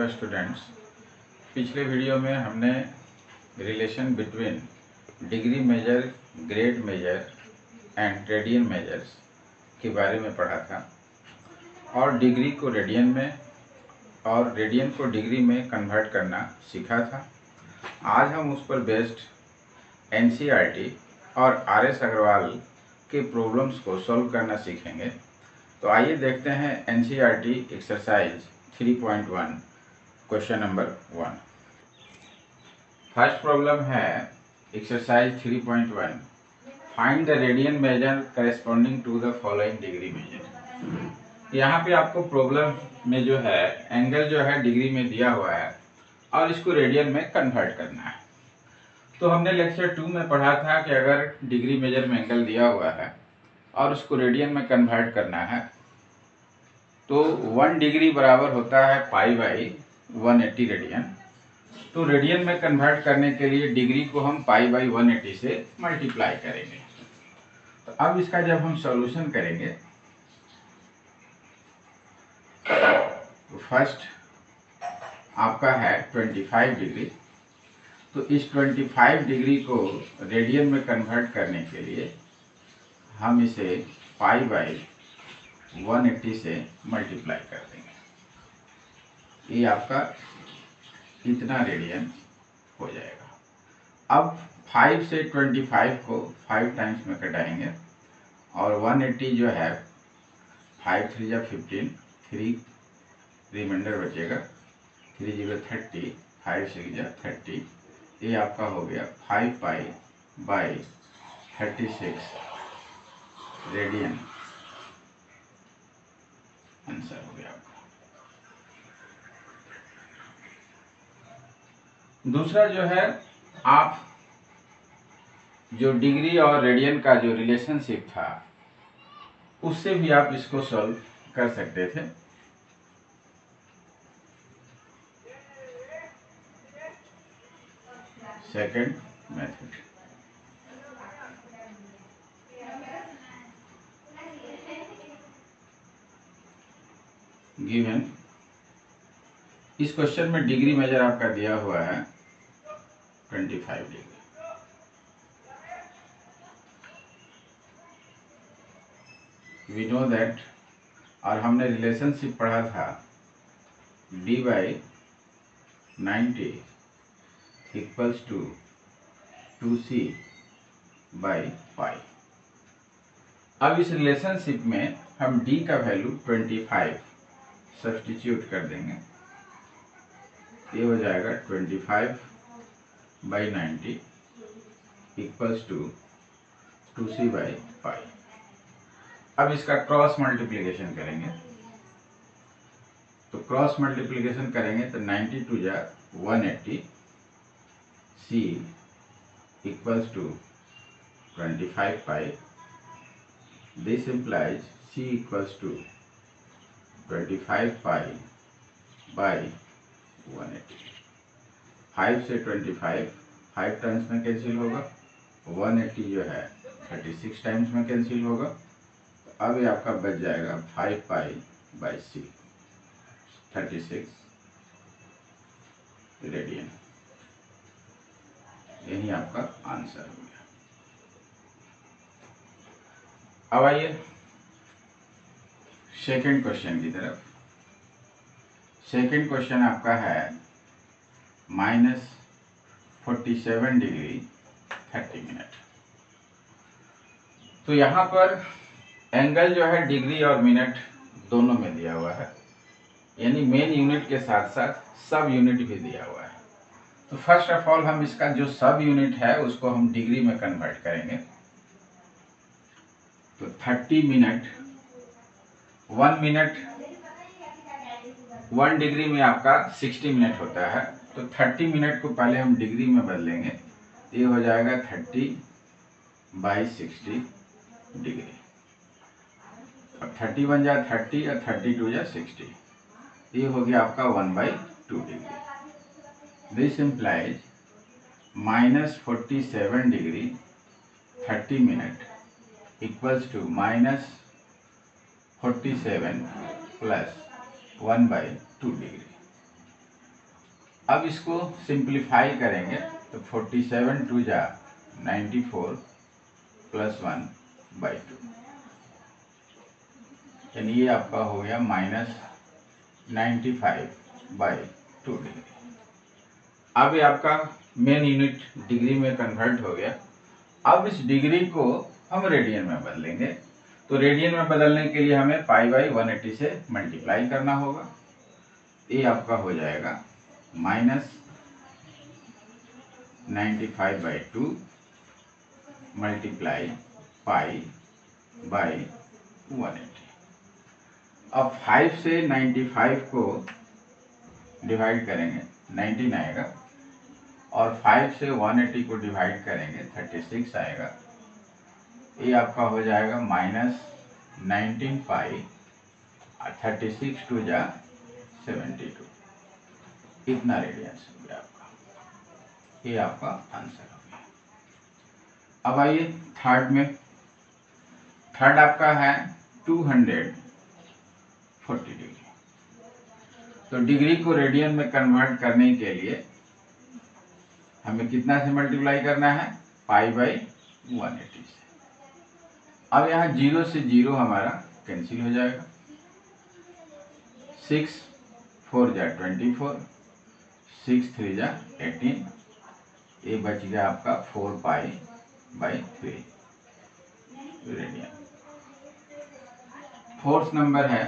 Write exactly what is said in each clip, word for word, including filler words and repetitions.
Students, पिछले video में हमने relation between degree measure, grade measure and radian measures के बारे में पढ़ा था और डिग्री को रेडियन में और रेडियन को डिग्री में कन्वर्ट करना सीखा था। आज हम उस पर based N C R T और आर एस अग्रवाल के प्रॉब्लम्स को सॉल्व करना सीखेंगे। तो आइए देखते हैं N C R T exercise three point one question number one. First problem है exercise three point one, find the radian measure corresponding to the following degree measure. यहाँ पे आपको प्रॉब्लम में जो है एंगल जो है डिग्री में दिया हुआ है और इसको रेडियन में कन्वर्ट करना है। तो हमने लेक्चर टू में पढ़ा था कि अगर डिग्री मेजर में एंगल दिया हुआ है और उसको रेडियन में कन्वर्ट करना है तो वन डिग्री बराबर होता है pi by one eighty radian. तो रेडियन में कन्वर्ट करने के लिए डिग्री को हम पाई बाई वन एट्टी से मल्टीप्लाई करेंगे। तो अब इसका जब हम सॉल्यूशन करेंगे तो फर्स्ट आपका है पच्चीस डिग्री। तो इस पच्चीस डिग्री को रेडियन में कन्वर्ट करने के लिए हम इसे पाई बाई वन एट्टी से मल्टीप्लाई कर देंगे। ये आपका इतना रेडियन हो जाएगा। अब फाइव से पच्चीस को फाइव टाइम्स में कटाएंगे और वन एट्टी जो है फाइव थ्री जा फिफ्टीन, थ्री रिमाइंडर बचेगा, three zero thirty, five six जा थर्टी। ये आपका हो गया five pi by thirty six radian answer हो गया आपका। दूसरा जो है, आप जो डिग्री और रेडियन का जो रिलेशनशिप था उससे भी आप इसको सॉल्व कर सकते थे। सेकंड मेथड, गिवन इस क्वेश्चन में डिग्री मेजर आपका दिया हुआ है पच्चीस डिग्री। वी नो दैट, और हमने रिलेशनशिप पढ़ा था D by ninety equals to two C by five. अब इस रिलेशनशिप में हम d का वैल्यू पच्चीस सब्स्टिट्यूट कर देंगे। ये हो जाएगा पच्चीस by ninety equals to two C by five. अब इसका क्रॉस मल्टीप्लिकेशन करेंगे। तो क्रॉस मल्टीप्लिकेशन करेंगे तो नाइन्टी टू जा one eighty, C equals to twenty five pi. This implies C equals to twenty-five pi by one eighty। Five से पच्चीस five times में कैंसिल होगा, वन एट्टी जो है छत्तीस टाइम्स में कैंसिल होगा। तो अब ये आपका बच जाएगा फाइव पाई बाई सी, छत्तीस रेडियन। यही आपका आंसर हो गया। अब आइए सेकंड क्वेश्चन की तरफ। सेकंड क्वेश्चन आपका है minus forty seven degree thirty minute. तो यहाँ पर एंगल जो है डिग्री और मिनट दोनों में दिया हुआ है, यानी मेन यूनिट के साथ साथ सब यूनिट भी दिया हुआ है। तो फर्स्ट ऑफ ऑल हम इसका जो सब यूनिट है उसको हम डिग्री में कन्वर्ट करेंगे। तो thirty minute, one minute one degree में आपका सिक्सटी मिनट होता है। तो थर्टी मिनट को पहले हम डिग्री में बदलेंगे। ये हो जाएगा थर्टी बाई सिक्सटी डिग्री। अब थर्टी वन जा थर्टी और थर्टी टू जा सिक्सटी। ये हो गया आपका one by two degree. This implies minus forty seven degree thirty minute equals to minus forty seven plus one by two degree. अब इसको सिंप्लीफाई करेंगे तो फोर्टी सेवन टू जा ninety four plus one by two, यानी ये आपका हो गया minus ninety five by two degree. अब ये आपका मेन यूनिट डिग्री में कन्वर्ट हो गया। अब इस डिग्री को हम रेडियन में बदलेंगे, तो रेडियन में बदलने के लिए हमें पाई बाई वन एटी से मल्टीप्लाई करना होगा। ये आपका हो जाएगा minus ninety five by two multiply pi by one eighty. अब फाइव से नाइन्टी फाइव को डिवाइड करेंगे नाइनटीन आएगा, और फाइव से वन एटी को डिवाइड करेंगे थर्टी सिक्स आएगा। ये आपका हो जाएगा minus nineteen pi thirty six two जा सेवेंटी टू, इतना रेडियंस हो गया आपका। ये आपका आंसर हो गया। अब आइए थर्ड में। थर्ड आपका है टू हंड्रेड फोर्टी डिग्री। तो डिग्री को रेडियन में कन्वर्ट करने के लिए हमें कितना से मल्टीप्लाई करना है? पाई बाई वन एटी से। अब यहाँ जीरो से जीरो हमारा कैंसिल हो जाएगा। सिक्स फोर जा ट्वेंटी फोर, सिक्स थ्री जा एटीन, ये बच गया आपका four pi by three radian. Fourth number है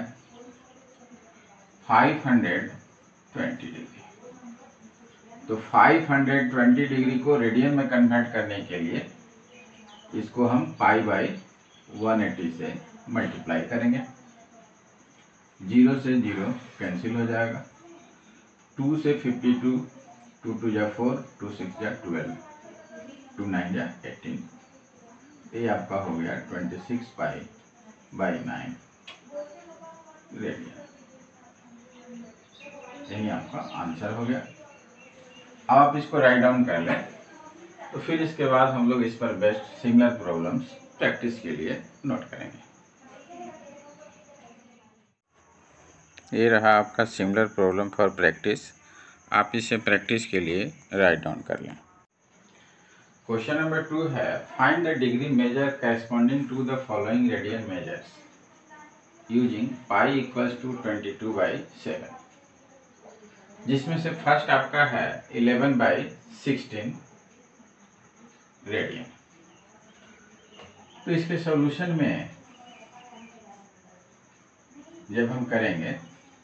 फाइव हंड्रेड ट्वेंटी डिग्री। तो फाइव हंड्रेड ट्वेंटी डिग्री को रेडियन में कन्वर्ट करने के लिए इसको हम पाई बाई वन एटी से मल्टीप्लाई करेंगे। जीरो से जीरो कैंसिल हो जाएगा। टू से फिफ्टी टू, टू टू जा फोर, टू सिक्स जा ट्वेल्व, टू नाइन जा एटीन, ये आपका हो गया twenty six pi by nine radian. यही आपका आंसर हो गया। अब आप इसको राइट डाउन कर लें, तो फिर इसके बाद हम लोग इस पर बेस्ट सिमिलर प्रॉब्लम्स प्रैक्टिस के लिए नोट करेंगे। ये रहा आपका सिमिलर प्रॉब्लम फॉर प्रैक्टिस। आप इसे प्रैक्टिस के लिए राइट डाउन कर लें। क्वेश्चन नंबर टू है find the degree measure corresponding to the following radian measures using pi equals to twenty two by seven, जिसमें से फर्स्ट आपका है इलेवन बाई सिक्सटीन रेडियन। तो इसके सॉल्यूशन में जब हम करेंगे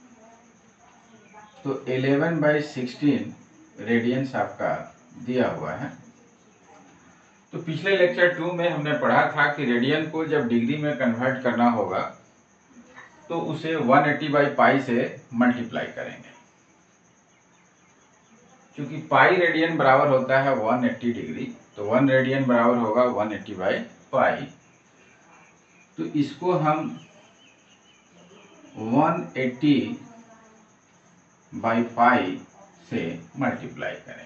तो इलेवन बाई सिक्सटीन रेडियंस आपका दिया हुआ है। तो पिछले लेक्चर टू में हमने पढ़ा था कि रेडियन को जब डिग्री में कन्वर्ट करना होगा तो उसे वन एटी बाई पाई से मल्टीप्लाई करेंगे, क्योंकि पाई रेडियन बराबर होता है वन एटी डिग्री, तो वन रेडियन बराबर होगा वन एटी बाई पाई। तो इसको हम वन एटी बाई पाई से मल्टीप्लाई करेंगे।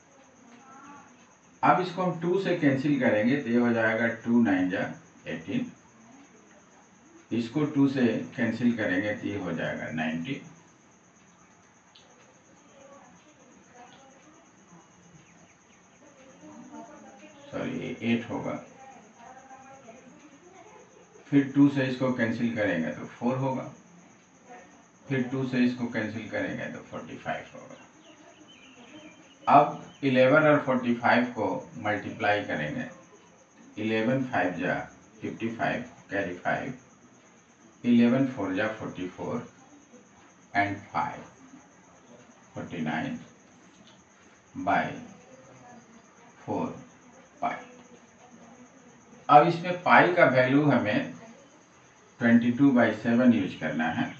अब इसको हम टू से कैंसिल करेंगे तो ये हो जाएगा टू नाइन जा एटीन, इसको टू से कैंसिल करेंगे तो ये हो जाएगा नाइन्टी, सॉरी ये एट होगा, फिर टू से इसको कैंसिल करेंगे तो फोर होगा, फिर टू से इसको कैंसिल करेंगे तो फोर्टी फाइव होगा। अब इलेवन और फोर्टी फाइव को मल्टीप्लाई करेंगे, इलेवन फाइव जा fifty five, carry five, eleven four जा forty four and five forty nine by four pi. अब इसमें पाई का वैल्यू हमें twenty two by seven use करना है,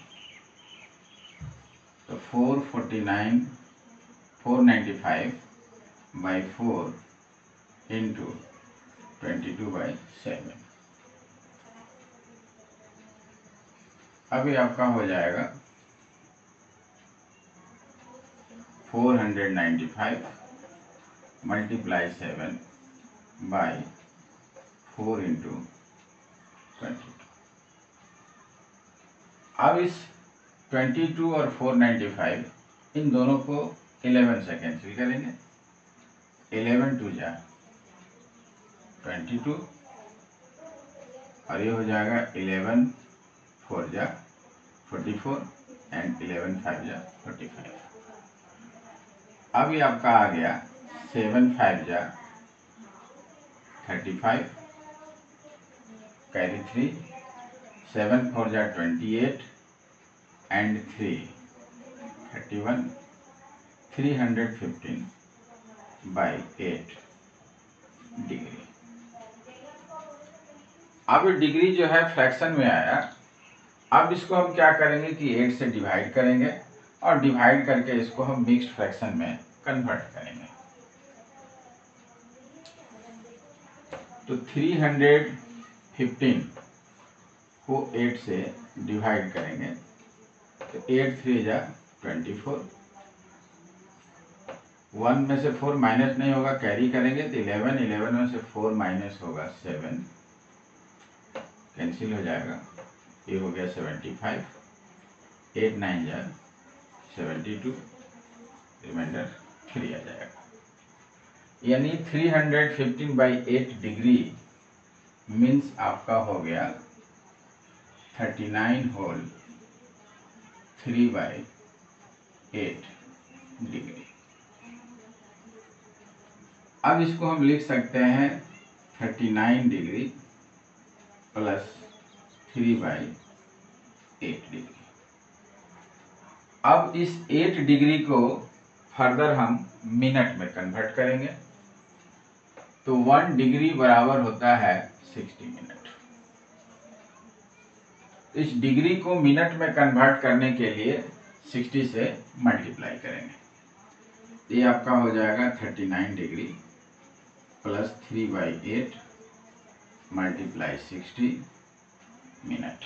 तो four forty nine four ninety five by four into twenty two by seven. अब ये आपका हो जाएगा four hundred ninety five multiply seven by four into twenty two. अब इस ट्वेंटी टू और फोर नाइन्टी फाइव इन दोनों को इलेवन से कैंसिल करेंगे, इलेवन टू जा ट्वेंटी टू, और ये हो जाएगा इलेवन फोर जा forty four and eleven five जा फोर्टी फाइव। अब ये आपका आ गया सेवन फाइव जा thirty five, carry three, seven four जा twenty eight and three thirty one, three hundred fifteen by eight degree. अब ये डिग्री जो है फ्रैक्शन में आया। अब इसको हम क्या करेंगे कि एट से डिवाइड करेंगे और डिवाइड करके इसको हम मिक्स्ड फ्रैक्शन में कन्वर्ट करेंगे। तो थ्री हंड्रेड फिफ्टीन को एट से डिवाइड करेंगे तो एट थ्री जा ट्वेंटी फोर, वन में से फोर माइनस नहीं होगा, कैरी करेंगे तो इलेवन, इलेवन में से फोर माइनस होगा सेवन, कैंसिल हो जाएगा, ये हो गया सेवेंटी फाइव, एट नाइन जा सेवेंटी टू, रिमाइंडर थ्री आ जाएगा। यानी three hundred fifteen by eight degree means आपका हो गया thirty nine whole three by eight degree. अब इसको हम लिख सकते हैं thirty nine degree plus three by eight degree. अब इस एट डिग्री को फर्दर हम मिनट में कन्वर्ट करेंगे तो वन डिग्री बराबर होता है सिक्सटी मिनट। इस डिग्री को मिनट में कन्वर्ट करने के लिए सिक्सटी से मल्टीप्लाई करेंगे। ये आपका हो जाएगा thirty nine degree plus three by eight multiply sixty minute.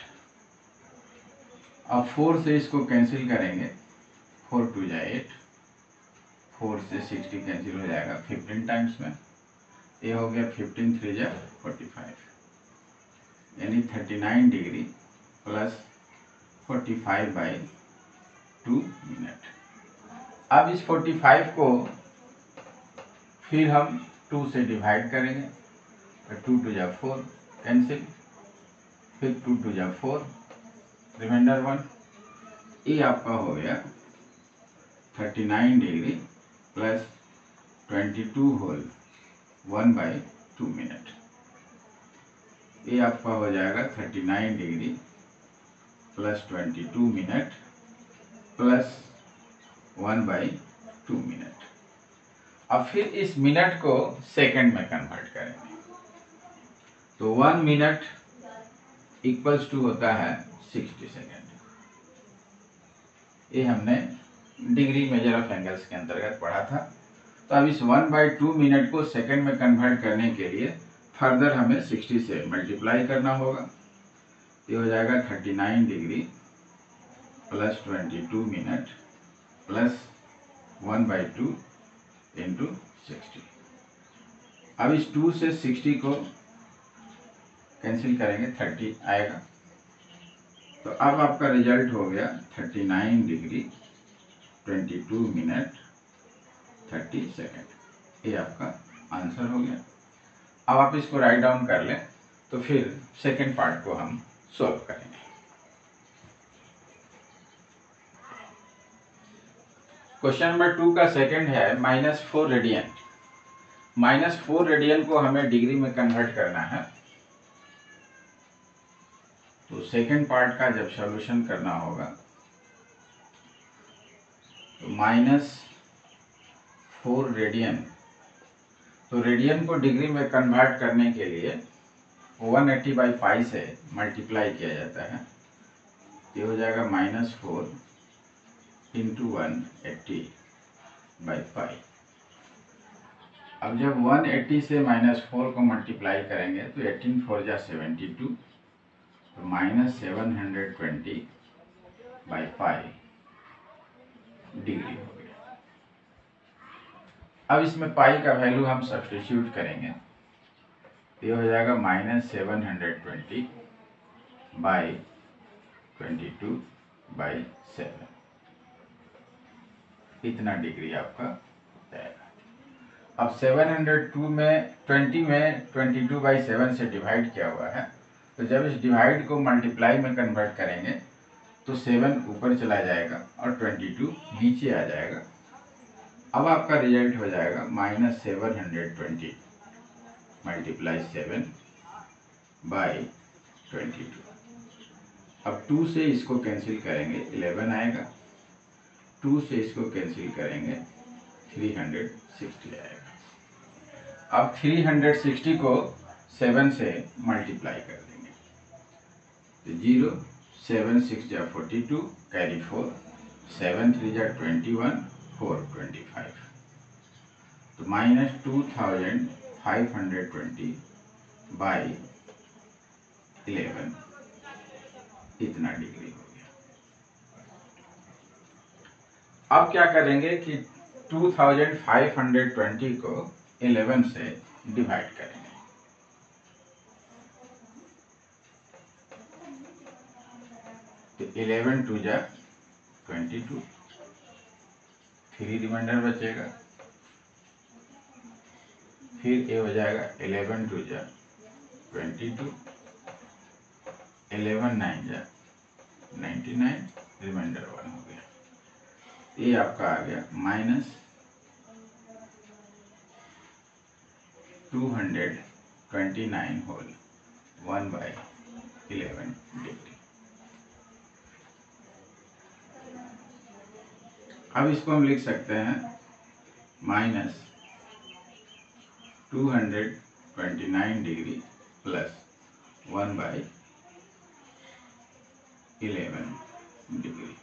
अब फोर से इसको कैंसिल करेंगे, फोर टू जा एट, फोर से सिक्सटी कैंसिल हो जाएगा फिफ्टीन टाइम्स में, ये हो गया फिफ्टीन थ्री जा फोर्टी फाइव, यानी thirty nine degree plus forty five by two minute. अब इस फोर्टी फाइव को फिर हम टू से डिवाइड करेंगे तो टू टू जा फोर, कैंसिल, फिर टू टू जा फोर, रिमाइंडर वन, ये आपका हो गया thirty nine degree plus twenty two whole one by two minute. ये आपका हो जाएगा thirty nine degree plus twenty two minute plus one by two minute. अब फिर इस मिनट को सेकंड में कन्वर्ट करेंगे तो वन मिनट इक्वल्स टू होता है सिक्सटी सेकेंड। ये हमने डिग्री मेजर ऑफ एंगल्स के अंतर्गत पढ़ा था। तो अब इस वन बाई टू मिनट को सेकंड में कन्वर्ट करने के लिए फर्दर हमें सिक्सटी से मल्टीप्लाई करना होगा। ये हो जाएगा thirty nine degree plus twenty two minute plus one by two into sixty. अब इस टू से सिक्सटी को कैंसिल करेंगे, थर्टी आएगा। तो अब आपका रिजल्ट हो गया thirty nine degree twenty two minute thirty second. ये आपका आंसर हो गया। अब आप इसको राइट डाउन कर लें तो फिर सेकेंड पार्ट को हम सॉल्व करेंगे। क्वेश्चन नंबर टू का सेकंड है minus four radian. Minus four radian को हमें डिग्री में कन्वर्ट करना है। तो सेकंड पार्ट का जब सॉल्यूशन करना होगा तो माइनस फोर रेडियन, तो रेडियन को डिग्री में कन्वर्ट करने के लिए वन एट्टी बाई पाई से मल्टीप्लाई किया जाता है। ये हो जाएगा minus four into one eighty by pi. अब जब वन एट्टी से माइनस फोर को मल्टीप्लाई करेंगे तो एटीन फोर जा सेवेंटी टू, तो minus seven hundred twenty by pi degree हो गया। अब इसमें पाई का वैल्यू हम सब्स्टिट्यूट करेंगे, ये हो जाएगा minus seven hundred twenty by twenty two by seven. इतना डिग्री आपका जाएगा। अब सेवन हंड्रेड टू में ट्वेंटी में ट्वेंटी टू बाई सेवन से डिवाइड किया हुआ है, तो जब इस डिवाइड को मल्टीप्लाई में कन्वर्ट करेंगे तो सेवन ऊपर चला जाएगा और ट्वेंटी टू नीचे आ जाएगा। अब आपका रिजल्ट हो जाएगा minus seven hundred twenty multiply seven by twenty two. अब टू से इसको कैंसिल करेंगे इलेवन आएगा, टू से इसको कैंसिल करेंगे थ्री हंड्रेड सिक्सटी आएगा। अब थ्री हंड्रेड सिक्सटी को सेवन से मल्टीप्लाई कर देंगे तो जीरो, सेवन सिक्स जा forty two, carry four, seven three जा twenty one, four twenty five, तो minus two thousand five hundred twenty by eleven, इतना डिग्री हो गया। अब क्या करेंगे कि two thousand five hundred twenty को इलेवन से डिवाइड करेंगे। तो इलेवन टू जा ट्वेंटी टू, थ्री रिमाइंडर बचेगा, फिर ये हो जाएगा इलेवन टू जा ट्वेंटी टू, इलेवन नाइन जा नाइन्टी नाइन, रिमाइंडर वन हो गया। ये आपका आ गया minus two hundred twenty nine whole one by eleven degree. अब इसको हम लिख सकते हैं minus two hundred twenty nine degree plus one by eleven degree.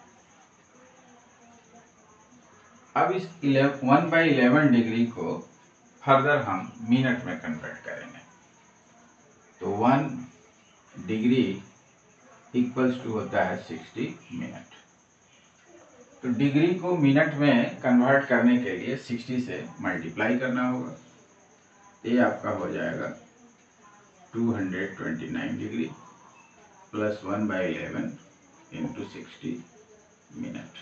अब इस वन बाई इलेवन डिग्री को फर्दर हम मिनट में कन्वर्ट करेंगे। तो वन डिग्री इक्वल्स टू होता है सिक्सटी मिनट। तो डिग्री को मिनट में कन्वर्ट करने के लिए सिक्सटी से मल्टीप्लाई करना होगा। ये आपका हो जाएगा two hundred twenty nine degree plus one by eleven into sixty minute.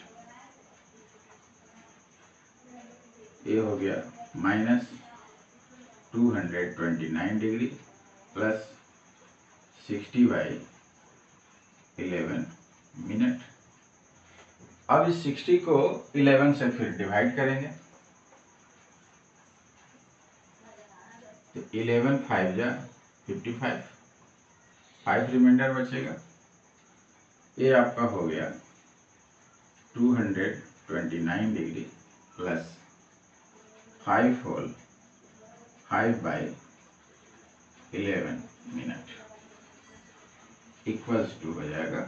ये हो गया minus two hundred twenty nine degree plus sixty by eleven minute. अब इस सिक्सटी को इलेवन से फिर डिवाइड करेंगे तो इलेवन फाइव जा फिफ्टी फाइव, फाइव रिमाइंडर बचेगा। ये आपका हो गया two hundred twenty nine degree plus five whole five by eleven minute equals to हो जाएगा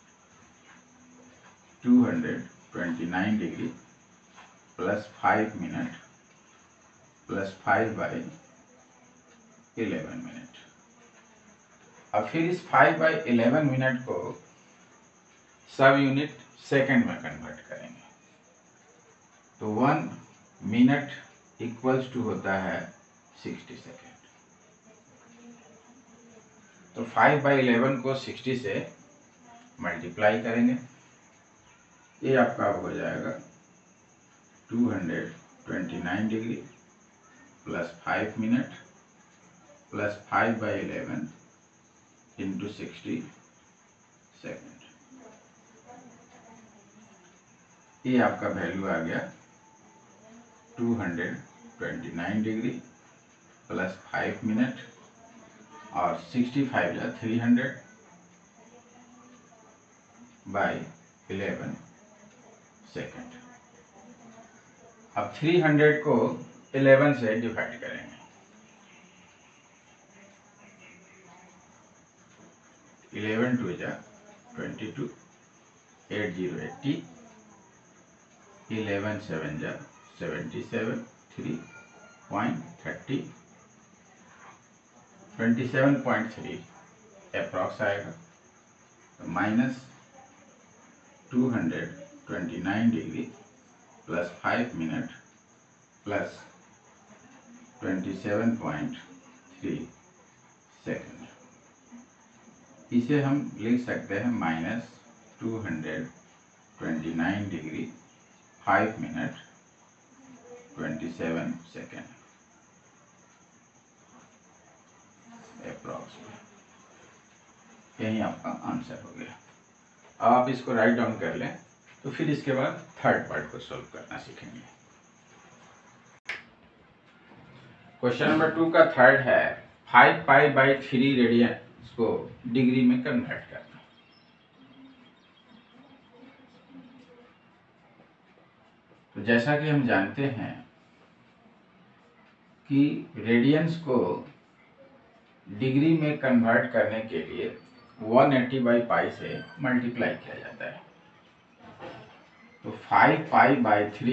two hundred twenty nine degree plus five minute plus five by eleven minute. अब फिर इस फाइव बाई इलेवन मिनट को सब unit second में convert करेंगे। तो वन मिनट इक्वल्स टू होता है सिक्सटी सेकेंड। तो फाइव बाई इलेवन को सिक्सटी से मल्टीप्लाई करेंगे। ये आपका हो जाएगा two hundred twenty nine degree plus five minute plus five by eleven into sixty second. ये आपका वैल्यू आ गया two hundred twenty nine degree plus five minute और सिक्सटी फाइव या three hundred by eleven second. अब three hundred को eleven से divide करेंगे। इलेवन टू जा twenty two, eight zero eighty, eleven seven जा seventy seven, three point thirty, twenty seven point three approx आएगा। तो minus two hundred twenty nine degree plus five minute plus twenty seven point three second. इसे हम लिख सकते हैं minus two hundred twenty nine degree five minute twenty seven second approx. यही आपका answer हो गया। अब आप इसको राइट डाउन कर लें, तो फिर इसके बाद थर्ड पार्ट को सॉल्व करना सीखेंगे। क्वेश्चन नंबर टू का थर्ड है five pi by three radians को डिग्री में कन्वर्ट करना। तो जैसा कि हम जानते हैं कि रेडियंस को डिग्री में कन्वर्ट करने के लिए वन एट्टी बाई पाई से मल्टीप्लाई किया जाता है। तो फाइव पाई बाई थ्री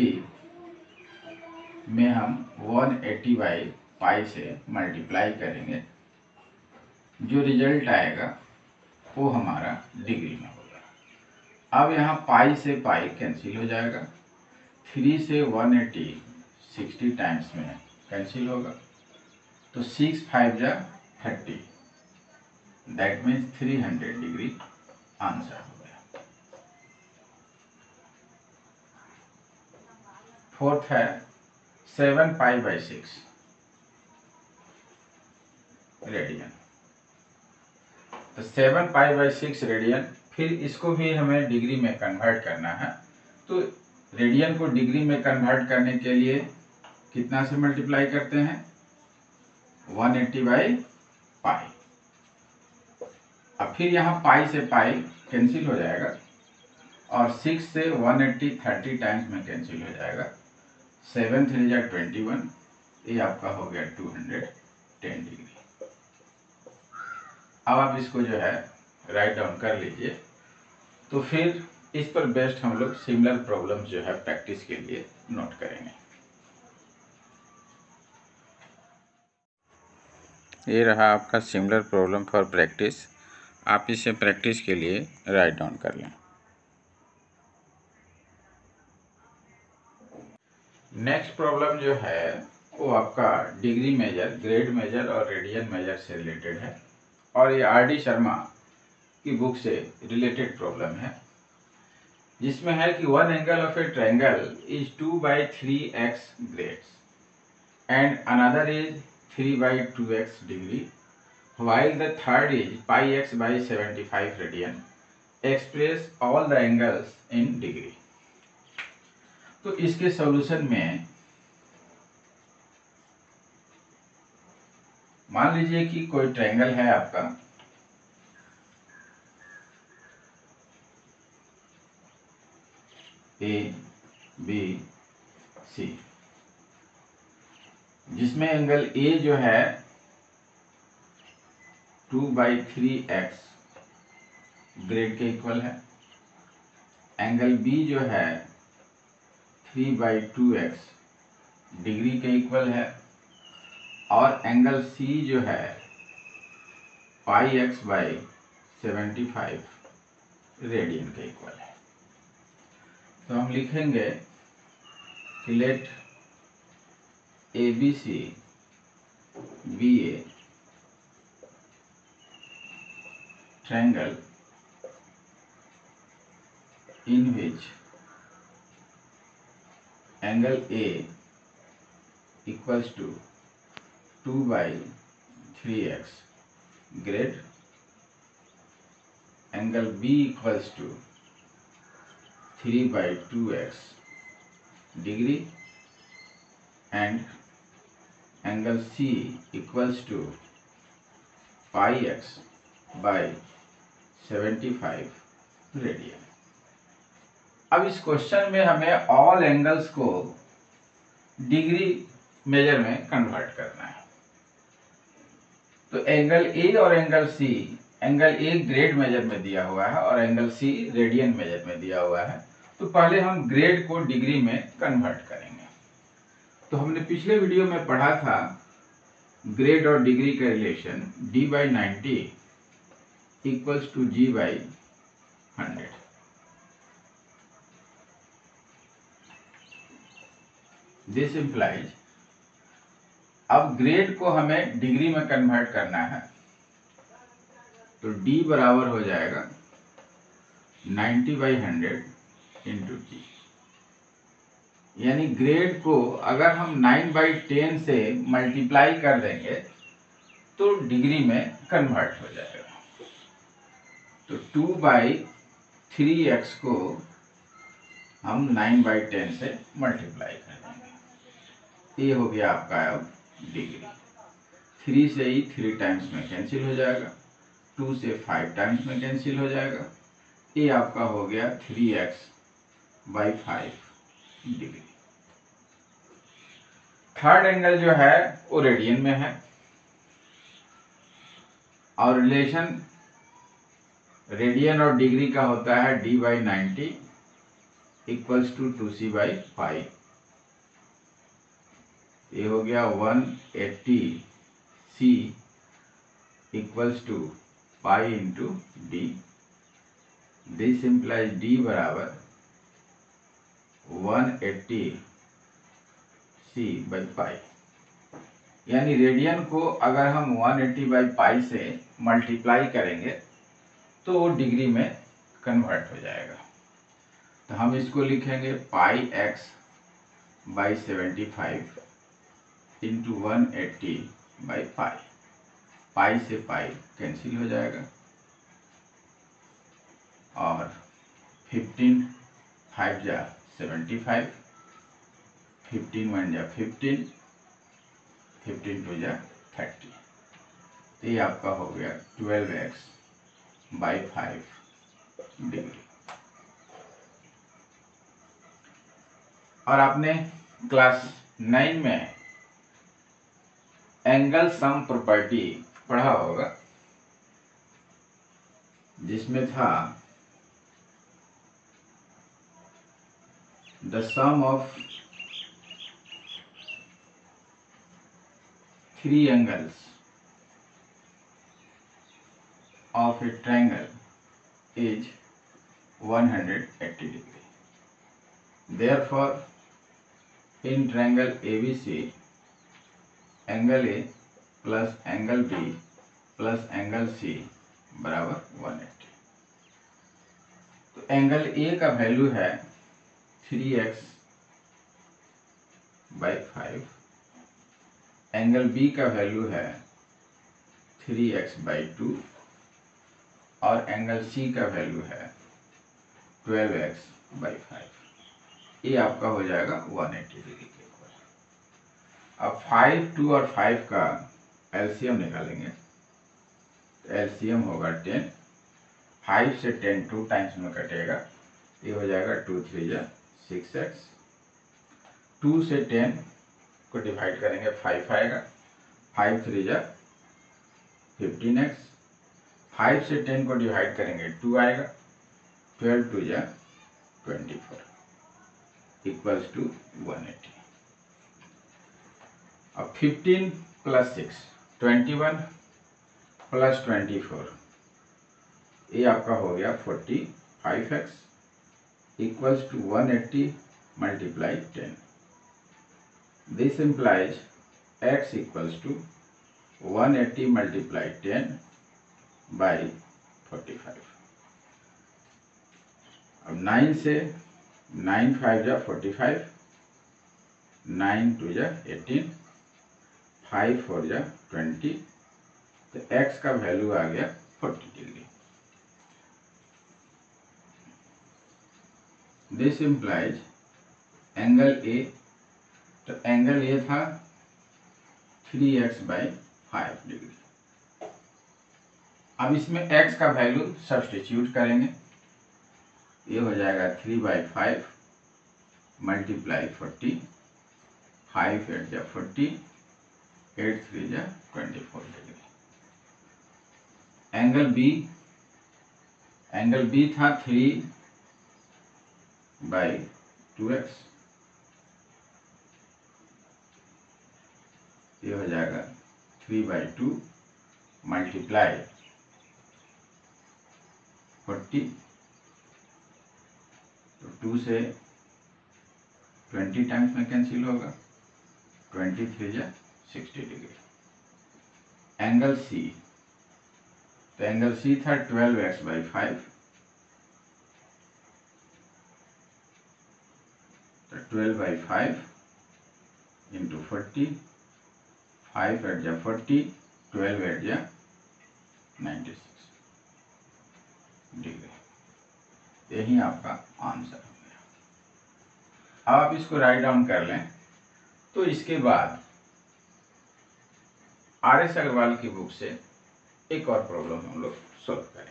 में हम वन एट्टी बाई पाई से मल्टीप्लाई करेंगे, जो रिजल्ट आएगा वो हमारा डिग्री में होगा। अब यहाँ पाई से पाई कैंसिल हो जाएगा, थ्री से वन एट्टी सिक्सटी टाइम्स में कैंसिल होगा, तो सिक्स फाइव जा thirty, that means three hundred degree answer हो गया। फोर्थ है seven pi by six radian. तो seven pi by six radian, फिर इसको भी हमें डिग्री में कन्वर्ट करना है। तो रेडियन को डिग्री में कन्वर्ट करने के लिए कितना से मल्टीप्लाई करते हैं, वन एट्टी बाई पाई। अब फिर यहाँ पाई से पाई कैंसिल हो जाएगा और सिक्स से वन एट्टी थर्टी टाइम्स में कैंसिल हो जाएगा, सेवन थ्री जा ट्वेंटी वन, ये आपका हो गया टू हंड्रेड टेन डिग्री। अब आप इसको जो है राइट डाउन कर लीजिए। तो फिर इस पर बेस्ड हम लोग सिमिलर प्रॉब्लम जो है प्रैक्टिस के लिए नोट करेंगे। ये रहा आपका सिमिलर प्रॉब्लम फॉर प्रैक्टिस। आप इसे प्रैक्टिस के लिए राइट डाउन कर लें। नेक्स्ट प्रॉब्लम जो है वो आपका डिग्री मेजर, ग्रेड मेजर और रेडियन मेजर से रिलेटेड है, और ये आर डी शर्मा की बुक से रिलेटेड प्रॉब्लम है, जिसमें है कि one angle of a triangle is two by three x grades and another is three by two x degree, while the third is pi x by seventy-five radian. Express all the angles in degree. तो इसके solution में मान लीजिए कि कोई triangle है आपका, ए B सी, जिसमें एंगल ए जो है two by three x grade के इक्वल है, एंगल बी जो है three by two x degree के इक्वल है, और एंगल सी जो है pi x by seventy five radian के इक्वल है। तो हम लिखेंगे कि let A B C be a triangle in which angle A equals to two by three x grade, angle B equals to three by two x degree, and angle C equals to pi x by seventy five radian. अब इस question में हमें all angles को degree measure में convert करना है। तो angle A और angle C, angle A grade measure में दिया हुआ है और एंगल सी रेडियन मेजर में दिया हुआ है। तो पहले हम ग्रेड को डिग्री में कन्वर्ट करेंगे। तो हमने पिछले वीडियो में पढ़ा था ग्रेड और डिग्री का relation D by ninety equals to G by hundred. This implies, अब ग्रेड को हमें डिग्री में कन्वर्ट करना है, तो D बराबर हो जाएगा ninety by hundred into G. यानी ग्रेड को अगर हम नाइन बाई टेन से मल्टीप्लाई कर देंगे तो डिग्री में कन्वर्ट हो जाएगा। तो टू बाई थ्री एक्स को हम नाइन बाई टेन से मल्टीप्लाई कर देंगे। ये हो गया आपका अब डिग्री। थ्री से ही थ्री टाइम्स में कैंसिल हो जाएगा, टू से फाइव टाइम्स में कैंसिल हो जाएगा। ये आपका हो गया three x by five degree. Third angle जो है वो रेडियन में है और रिलेशन रेडियन और डिग्री का होता है D by ninety equals to two C by five. ये हो गया one eighty C equals to pi into D. This implies D बराबर one eighty C by pi. यानी रेडियन को अगर हम वन एट्टी बाई पाई से मल्टीप्लाई करेंगे तो वो डिग्री में कन्वर्ट हो जाएगा। तो हम इसको लिखेंगे pi x by seventy five into one eighty by pi. Pi से पाई कैंसिल हो जाएगा और फिफ्टीन फाइव जा सेवेंटी फाइव, फिफ्टीन वन जा फिफ्टीन, फिफ्टीन टू जा थर्टी। तो ये आपका हो गया twelve x by five degree. और आपने क्लास नाइन में एंगल सम प्रॉपर्टी पढ़ा होगा, जिसमें था the sum of three angles of a triangle is one hundred eighty degree. Therefore, in triangle A B C, angle A plus angle B plus angle C बराबर one eighty. तो angle A का value है three x by five, angle B का value है three x by two और angle C का value है twelve x by five. ये आपका हो जाएगा वन एट्टी डिग्री के ऊपर। अब फाइव, टू और फाइव का एलसीएम निकालेंगे तो एलसीएम होगा टेन। फाइव से टेन टू टाइम्स में कटेगा, ये हो जाएगा टू थ्री जा सिक्स एक्स। टू से टेन को डिवाइड करेंगे फाइव आएगा, फाइव थ्री जा फिफ्टीन एक्स। फाइव से टेन को डिवाइड करेंगे टू आएगा, ट्वेल्व टू जा twenty four equals to one eighty. अब fifteen plus six twenty one plus twenty four, ये आपका हो गया forty five x equals to one eighty multiply ten. This implies x equals to one eighty multiply ten by forty five. अब nine से nine five जा forty five, nine two जा eighteen, five four जा twenty. तो x का value आ गया forty degree. This implies angle A, तो एंगल A था three x by five degree. अब इसमें x का वैल्यू सब्स्टिट्यूट करेंगे, ये हो जाएगा three by five multiply forty, five eight जा फोर्टी, एट थ्री जा twenty four degree. Angle B, angle B था थ्री बाई टू एक्स, ये हो जाएगा three by two multiply forty, तो टू से ट्वेंटी टाइम्स में कैंसिल होगा, ट्वेंटी थ्री जा सिक्सटी डिग्री। एंगल C, तो एंगल C था ट्वेल्व एक्स बाई फाइव, तो twelve by five into forty, five eight जा फोर्टी, ट्वेल्व एट जा नाइन्टी सिक्स डिग्री। यही आपका आंसर हो गया। अब आप इसको राइट डाउन कर लें। तो इसके बाद आर एस अग्रवाल की बुक से एक और प्रॉब्लम हम लोग सॉल्व करेंगे।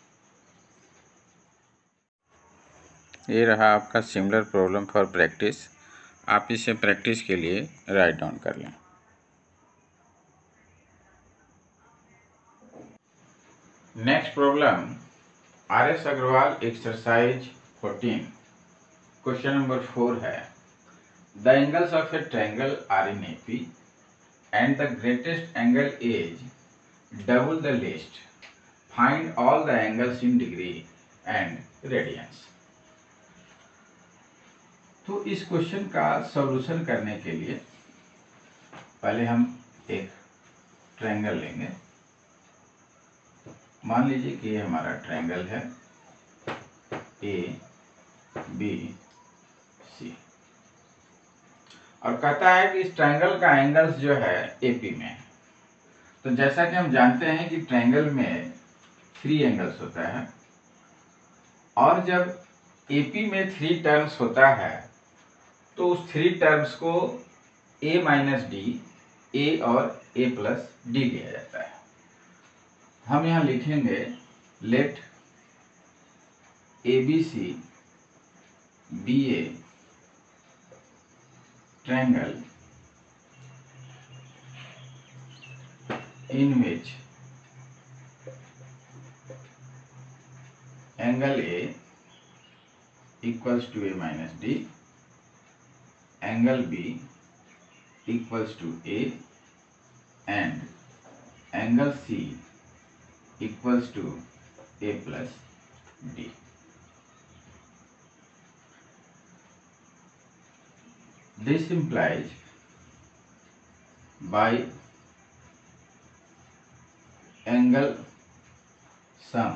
ये रहा आपका सिमिलर प्रॉब्लम फॉर प्रैक्टिस। आप इसे प्रैक्टिस के लिए राइट डाउन कर लें। Next problem R S Agarwal exercise fourteen, question number four है। The angles of a triangle are in AP and the greatest angle is double the least. Find all the angles in degree and radians. तो इस question का solution करने के लिए पहले हम एक ट्रायंगल लेंगे। मान लीजिए कि ये हमारा ट्रायंगल है ए बी सी, और कहता है कि इस ट्रायंगल का एंगल्स जो है एपी में है। तो जैसा कि हम जानते हैं कि ट्रायंगल में थ्री एंगल्स होता है, और जब एपी में थ्री टर्म्स होता है तो उस थ्री टर्म्स को a माइनस डी, ए और a प्लस डी लिया जाता है। हम यहाँ लिखेंगे let A B C be a triangle in which angle A equals to a minus D, angle B equals to A and angle C equals to A plus D. This implies by angle sum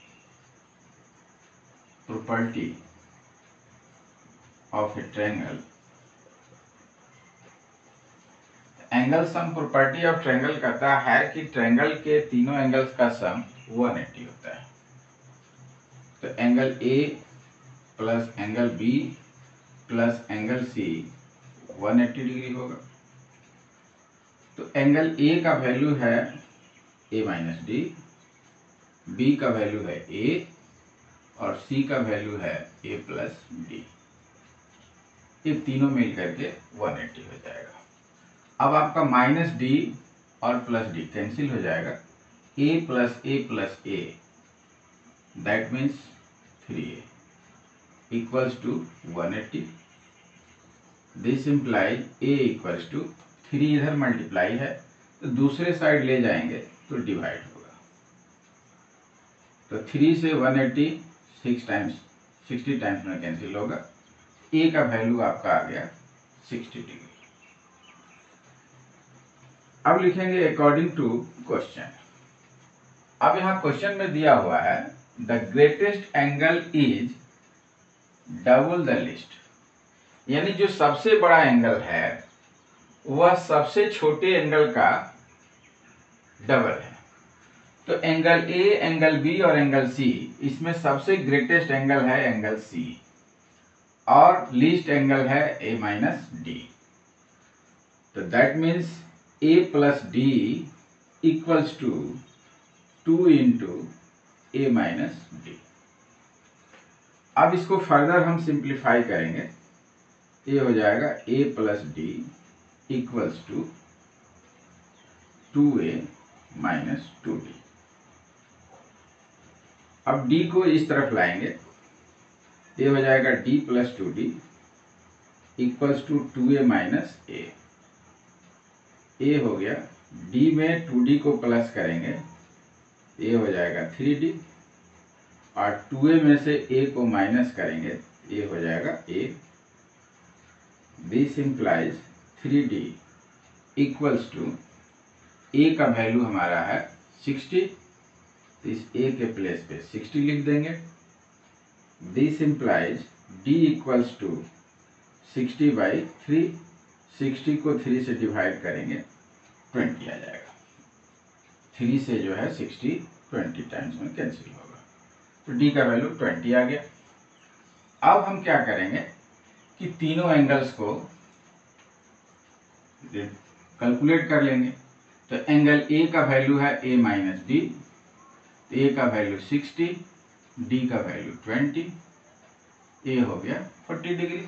property of a triangle, angle sum property of triangle कहता है कि triangle के तीनों angles का sum one eighty होता है। तो angle A plus angle B plus angle C one eighty degree होगा। तो एंगल ए का वैल्यू है ए माइनस डी, बी का वैल्यू है ए और सी का वैल्यू है ए प्लस डी। ये तीनों मिल करके वन एटी हो जाएगा। अब आपका माइनस डी और प्लस डी कैंसिल हो जाएगा। a plus a plus a that means three a equals to one eighty. This implies a equals to three, इधर मल्टीप्लाई है तो दूसरे साइड ले जाएंगे तो डिवाइड होगा। तो थ्री से one eighty six times sixty times में कैंसिल होगा। a का वैल्यू आपका आ गया सिक्सटी डिग्री। अब लिखेंगे अकॉर्डिंग टू क्वेश्चन। अब यहाँ क्वेश्चन में दिया हुआ है the greatest angle is double the least, यानी जो सबसे बड़ा एंगल है वह सबसे छोटे एंगल का डबल है। तो एंगल ए, एंगल बी और एंगल सी, इसमें सबसे ग्रेटेस्ट एंगल है एंगल सी और लीस्ट एंगल है ए माइनस डी। तो that means a plus d equals to two into a minus d. अब इसको फर्दर हम सिंप्लीफाई करेंगे। ये हो जाएगा a plus d equals to two a minus two d. अब d को इस तरफ लाएंगे, ये हो जाएगा d plus two d equals to two a minus a. A हो गया, d में टू डी को प्लस करेंगे, ये हो जाएगा थ्री डी, और टू ए में से a को माइनस करेंगे, ये हो जाएगा a। This implies three d equals to a का वैल्यू हमारा है सिक्सटी, इस a के प्लेस पे सिक्सटी लिख देंगे। This implies d equals to sixty by three, sixty को थ्री से डिवाइड करेंगे, ट्वेंटी आ जाएगा। थ्री से जो है सिक्सटी ट्वेंटी टाइम्स में कैंसिल होगा, तो डी का वैल्यू ट्वेंटी आ गया। अब हम क्या करेंगे कि तीनों एंगल्स को कैलकुलेट कर लेंगे। तो एंगल ए का वैल्यू है ए माइनस डी, ए का वैल्यू सिक्सटी, डी का वैल्यू ट्वेंटी, ए हो गया फोर्टी डिग्री।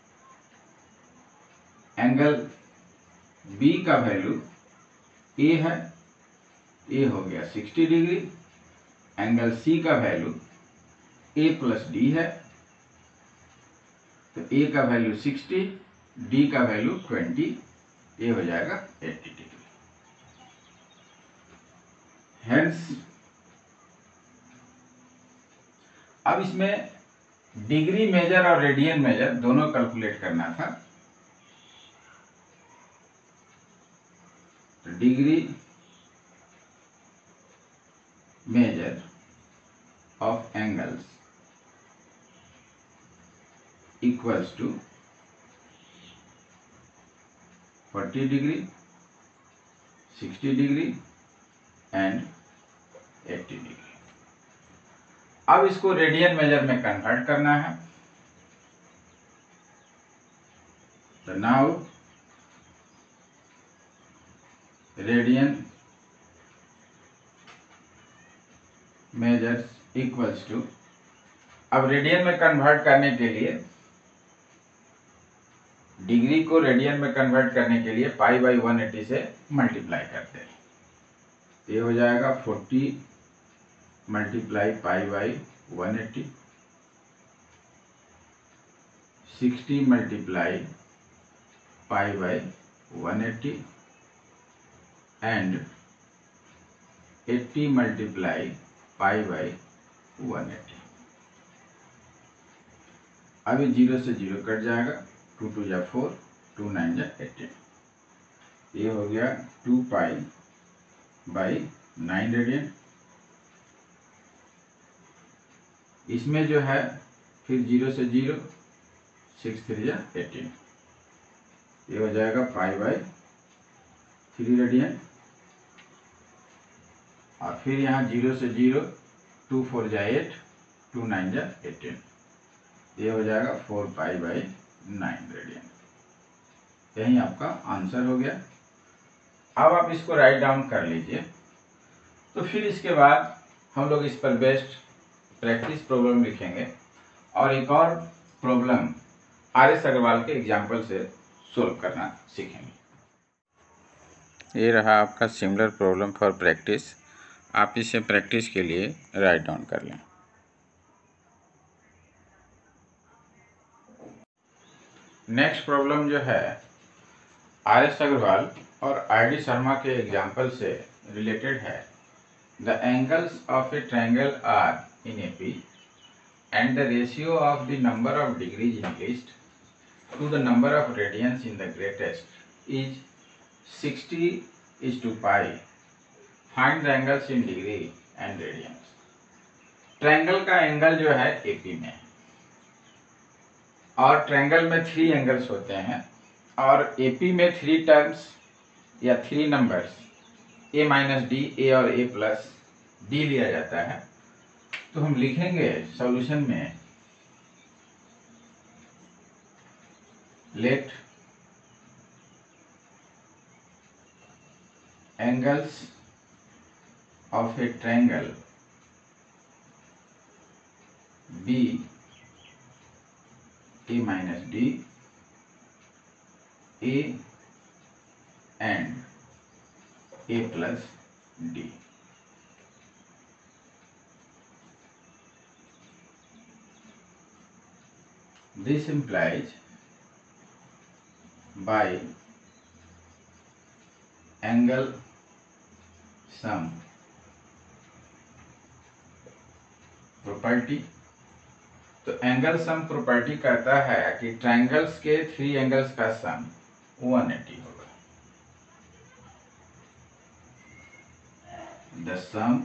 एंगल बी का वैल्यू ए है, ए हो गया सिक्सटी डिग्री। एंगल सी का वैल्यू ए प्लस डी है, तो ए का वैल्यू सिक्सटी, डी का वैल्यू ट्वेंटी, ए हो जाएगा एट्टी डिग्री। हेंस अब इसमें डिग्री मेजर और रेडियन मेजर दोनों कैलकुलेट करना था। तो degree measure of angles equals to forty degree, sixty degree and eighty degree. अब इसको रेडियन मेजर में कन्वर्ट करना है। तो now radian measures equals to, अब रेडियन में कन्वर्ट करने के लिए, डिग्री को रेडियन में कन्वर्ट करने के लिए पाई बाई वन एटी से मल्टीप्लाई करते हैं। ये हो जाएगा forty multiply pi by one eighty, sixty multiply pi by one eighty and eighty multiply pi by one eighty. अभी जीरो से जीरो कट जाएगा, टू टू जा फोर, टू नाइन जा एटीन, ये हो गया two pi by nine radian. इसमें जो है फिर जीरो से जीरो, सिक्स थ्री जा एटीन, ये हो जाएगा पाई बाई थ्री रेडियन। और फिर यहाँ जीरो से जीरो, टू फोर जा एट, टू नाइन जा एटीन, ये हो जाएगा four pi by nine radian. यही आपका आंसर हो गया। अब आप इसको राइट डाउन कर लीजिए। तो फिर इसके बाद हम लोग इस पर बेस्ड प्रैक्टिस प्रॉब्लम लिखेंगे और एक और प्रॉब्लम आर एस अग्रवाल के एग्जाम्पल से सोल्व करना सीखेंगे। ये रहा आपका सिमिलर प्रॉब्लम फॉर प्रैक्टिस। आप इसे प्रैक्टिस के लिए राइट डाउन कर लें। नेक्स्ट प्रॉब्लम जो है आर एस अग्रवाल और आई डी शर्मा के एग्जाम्पल से रिलेटेड है। The angles of a triangle are in A P and the ratio of the number of degrees increased to the number of radians in the greatest is sixty is to pi. Find the angles in degree and radians. Triangle का angle जो है A P में, और triangle में three angles होते हैं और A P में थ्री टर्म्स या three numbers A minus d, A और A प्लस डी लिया जाता है। तो हम लिखेंगे सॉल्यूशन में, let angles of a triangle be a minus D, a and a plus d. This implies by angle sum property। तो एंगल सम प्रॉपर्टी कहता है कि ट्रायंगल्स के थ्री एंगल्स का सम वन एटी होगा। The sum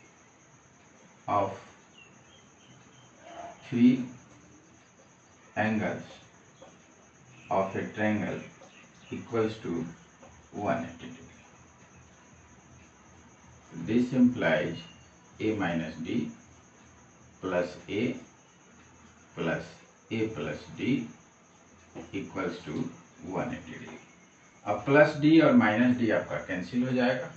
of three angles of a triangle equals to one hundred eighty degree. This implies a minus d plus a plus a plus d equals to one eighty degree. अब plus d और minus d आपका cancel हो जाएगा।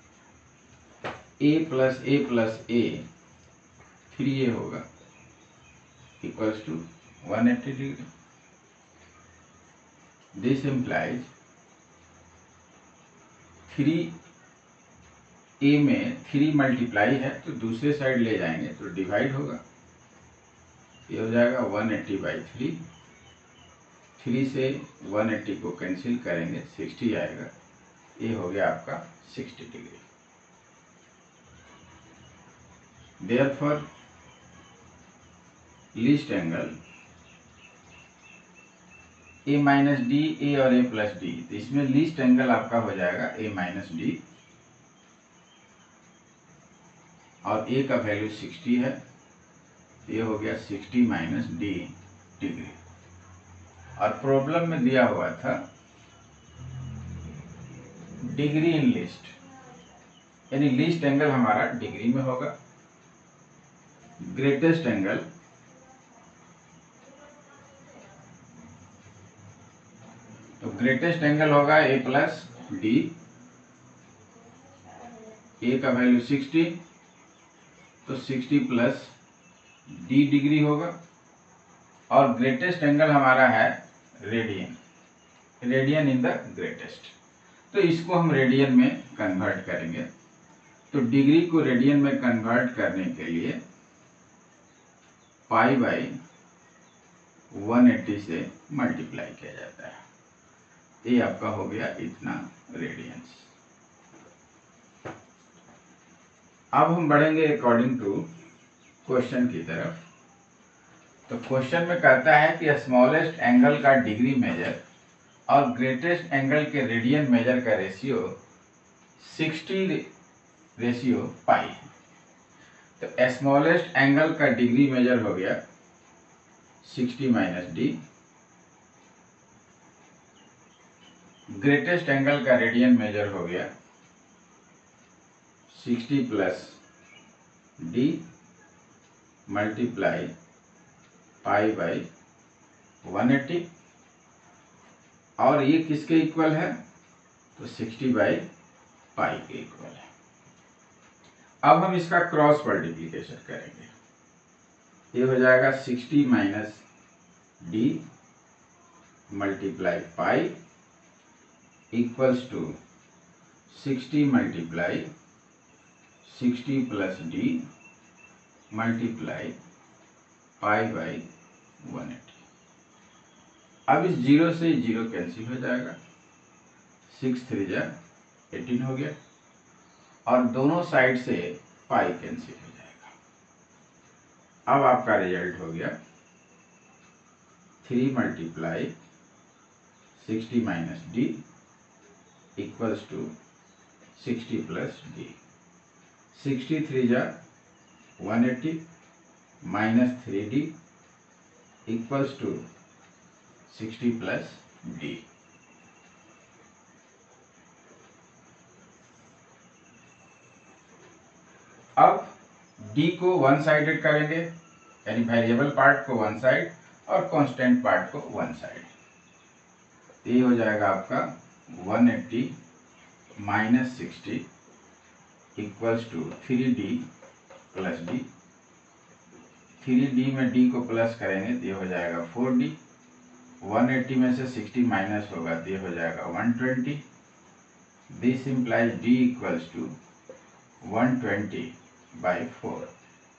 a plus a plus a three a होगा equals to one eighty degree. This implies three a में three multiply है तो दूसरे साइड ले जाएंगे तो डिवाइड होगा, ये हो जाएगा one eighty by three. Three से वन एटी को कैंसिल करेंगे सिक्सटी आएगा, ये हो गया आपका sixty degree. Therefore least angle a minus D, ए और ए प्लस डी, तो इसमें लीस्ट एंगल आपका हो जाएगा ए माइनस डी और ए का वैल्यू सिक्सटी है, ये हो गया सिक्सटी माइनस डी डिग्री। और प्रॉब्लम में दिया हुआ था डिग्री इन लीस्ट, यानी लीस्ट एंगल हमारा डिग्री में होगा। ग्रेटेस्ट एंगल तो ग्रेटेस्ट एंगल होगा ए प्लस डी, ए का वैल्यू सिक्सटी तो सिक्सटी प्लस डी डिग्री होगा। और ग्रेटेस्ट एंगल हमारा है radian, radian in the greatest, तो इसको हम रेडियन में कन्वर्ट करेंगे। तो डिग्री को रेडियन में कन्वर्ट करने के लिए पाई बाई वन एटी से मल्टीप्लाई किया जाता है, ये आपका हो गया इतना रेडियंस। अब हम बढ़ेंगे अकॉर्डिंग टू क्वेश्चन की तरफ। तो क्वेश्चन में कहता है कि स्मॉलेस्ट एंगल का डिग्री मेजर और ग्रेटेस्ट एंगल के रेडियन मेजर का रेशियो सिक्सटी रेशियो पाई। तो स्मॉलेस्ट एंगल का डिग्री मेजर हो गया sixty minus d, greatest angle का रेडियन मेजर हो गया sixty plus d multiply pi by one eighty, और ये किसके इक्वल है तो सिक्सटी बाई पाई के इक्वल है। अब हम इसका क्रॉस मल्टीप्लिकेशन करेंगे, ये हो जाएगा sixty minus d multiply pi equals to sixty multiply sixty plus d multiply pi by one eighty. अब इस जीरो से जीरो कैंसिल हो जाएगा, सिक्स थ्री जा एटीन हो गया और दोनों साइड से पाई कैंसिल हो जाएगा। अब आपका रिजल्ट हो गया three multiply sixty minus d equals to sixty plus d. Sixty three जा one eighty minus three d equals to sixty plus d. अब d को वन साइडेड करेंगे, यानी वेरिएबल पार्ट को वन साइड और कांस्टेंट पार्ट को one side. ये हो जाएगा आपका one eighty minus sixty equals to three d plus d. Three d में d को प्लस करेंगे तो ये हो जाएगा फोर डी। वन एटी में से सिक्सटी माइनस होगा तो ये हो जाएगा one twenty. This implies d equals to one twenty by four.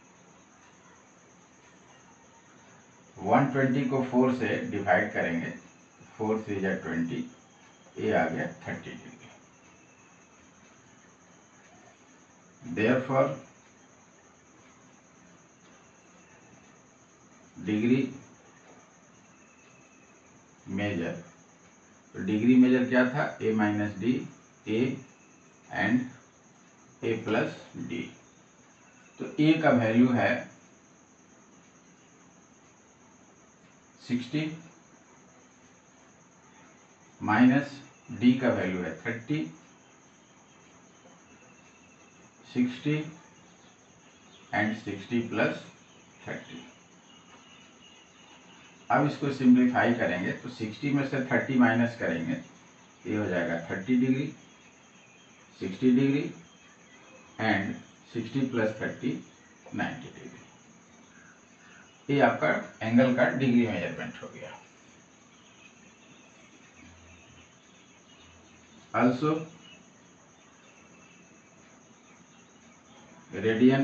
One twenty को फोर से डिवाइड करेंगे, फोर थ्री जा ट्वेंटी, ये आ गया thirty degree. Therefore degree measure, तो डिग्री मेजर क्या था a minus D, a and a plus d. तो a का वैल्यू है सिक्सटी माइनस डी का वैल्यू है thirty, sixty and sixty plus thirty. अब इसको सिंप्लीफाई करेंगे तो सिक्सटी में से थर्टी माइनस करेंगे, ये हो जाएगा thirty degree, sixty degree and sixty plus thirty ninety degree. ये आपका एंगल का डिग्री मेजरमेंट हो गया। Also radian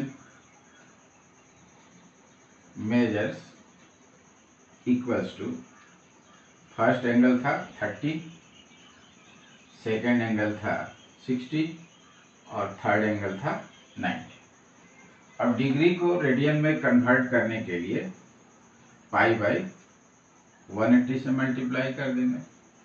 measures equals to first angle था थर्टी, सेकेंड एंगल था सिक्सटी और थर्ड एंगल था नाइन्टी। अब डिग्री को रेडियन में कन्वर्ट करने के लिए पाई बाई वन एट्टी से मल्टीप्लाई कर देंगे।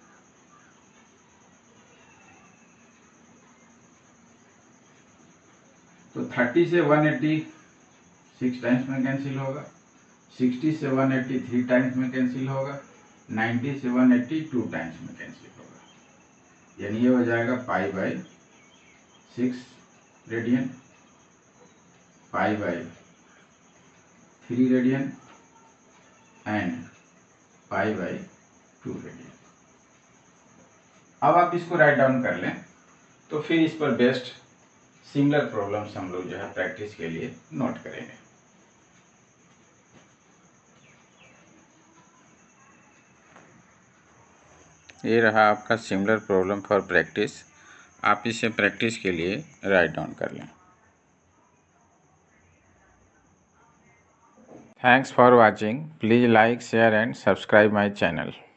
तो थर्टी से वन एट्टी सिक्स टाइम्स में कैंसिल होगा, सिक्सटी से वन एट्टी थ्री टाइम्स में कैंसिल होगा, नाइन्टी से वन एट्टी टू टाइम्स में कैंसिल होगा। यानी ये हो जाएगा pi by six radian, pi by three radian and pi by two radian. अब आप इसको राइट डाउन कर लें तो फिर इस पर बेस्ड सिमिलर प्रॉब्लम्स हम लोग जो है प्रैक्टिस के लिए नोट करेंगे। ये रहा आपका सिमिलर प्रॉब्लम फॉर प्रैक्टिस। आप इसे प्रैक्टिस के लिए राइट डाउन कर लें। Thanks for watching. Please like, share and subscribe my channel.